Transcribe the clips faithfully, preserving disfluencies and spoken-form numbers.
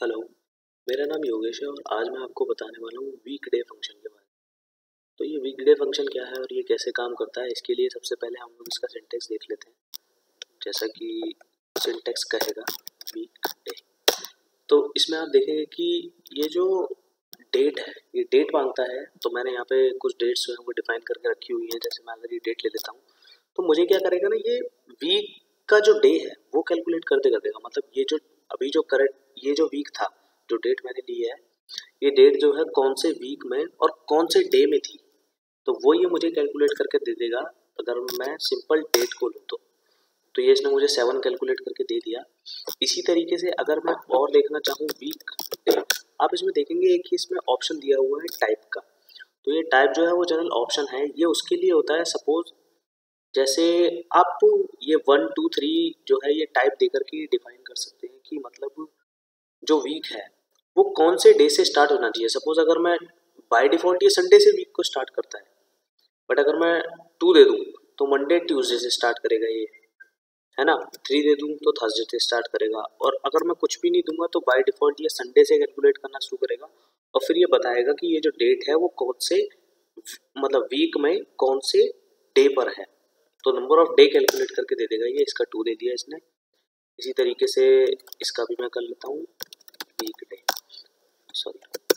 Hello, मेरा नाम योगेश है और आज मैं आपको बताने वाला हूँ वीकडे फंक्शन के बारे में। तो ये वीकडे फंक्शन क्या है और ये कैसे काम करता है, इसके लिए सबसे पहले हम लोग इसका सिंटैक्स देख लेते हैं। जैसा कि सिंटैक्स कहेगा वीकडे, तो इसमें आप देखेंगे कि ये जो डेट है ये डेट मांगता है। तो मैंने यहाँ पे कुछ डेट्स जो है वो डिफाइन करके रखी हुई है। जैसे मैं अगर ये डेट ले लेता हूँ तो मुझे क्या करेगा ना, ये वीक का जो डे है वो कैलकुलेट करते कर देगा। मतलब ये जो अभी जो करंट ये जो वीक था, जो डेट मैंने ली है, ये डेट जो है कौन से वीक में और कौन से डे में थी, तो वो ये मुझे कैलकुलेट करके दे देगा। अगर मैं सिंपल डेट को लूँ तो तो ये इसने मुझे सेवन कैलकुलेट करके दे दिया। इसी तरीके से अगर मैं और देखना चाहूँ वीक डे, आप इसमें देखेंगे एक ही इसमें ऑप्शन दिया हुआ है टाइप का। तो ये टाइप जो है वो जनरल ऑप्शन है, ये उसके लिए होता है सपोज जैसे आप ये वन टू थ्री जो है ये टाइप देकर के डिफाइन कर सकते हैं कि मतलब जो वीक है वो कौन से डे से स्टार्ट होना चाहिए। सपोज अगर मैं बाय डिफॉल्ट ये संडे से वीक को स्टार्ट करता है, बट अगर मैं टू दे दूँ तो मंडे ट्यूसडे से स्टार्ट करेगा ये, है ना। थ्री दे दूँ तो थर्सडे से स्टार्ट करेगा। और अगर मैं कुछ भी नहीं दूंगा तो बाय डिफॉल्ट ये संडे से कैलकुलेट करना शुरू करेगा और फिर ये बताएगा कि ये जो डेट है वो कौन से मतलब वीक में कौन से डे पर है। तो नंबर ऑफ डे कैलकुलेट करके दे देगा ये। इसका टू दे दिया इसने। इसी तरीके से इसका भी मैं कर लेता हूँ week day, sorry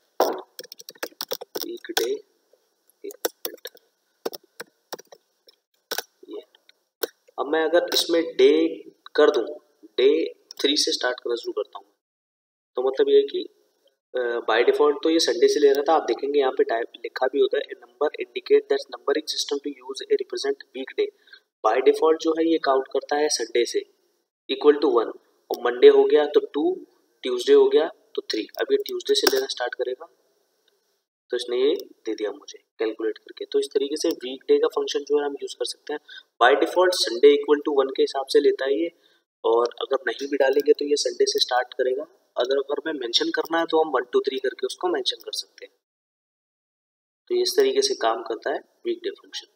week day, एक मिनट ये। अब मैं अगर इसमें डे कर दूं, डे थ्री से स्टार्ट करना शुरू करता हूँ, तो मतलब ये है कि बाय डिफॉल्ट तो ये संडे से ले रहा था। आप देखेंगे यहाँ पे टाइप लिखा भी होता है number indicate that numbering system to use a represent week day. By default जो है ये काउंट करता है संडे से इक्वल टू वन, और मंडे हो गया तो टू, ट्यूसडे हो गया तो थ्री। अब ये ट्यूसडे से लेना स्टार्ट करेगा, तो इसने ये दे दिया मुझे कैलकुलेट करके। तो इस तरीके से वीक डे का फंक्शन जो है हम यूज़ कर सकते हैं। By default Sunday equal to one के हिसाब से लेता है ये, और अगर नहीं भी डालेंगे तो ये संडे से स्टार्ट करेगा। अगर अगर मैं मेंशन करना है तो हम वन टू थ्री करके उसको मेंशन कर सकते हैं। तो इस तरीके से काम करता है वीक डे फंक्शन।